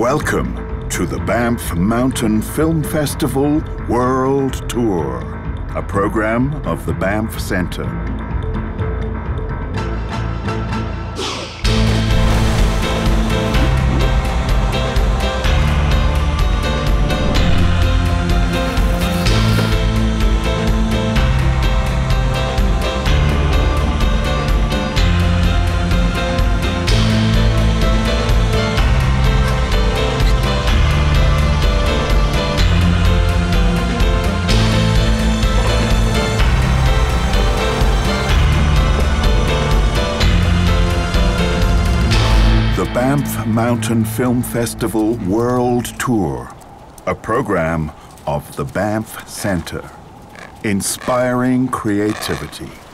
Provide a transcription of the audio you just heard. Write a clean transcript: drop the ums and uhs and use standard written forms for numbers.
Welcome to the Banff Mountain Film Festival World Tour, a program of the Banff Centre. The Banff Mountain Film Festival World Tour, a program of the Banff Centre, inspiring creativity.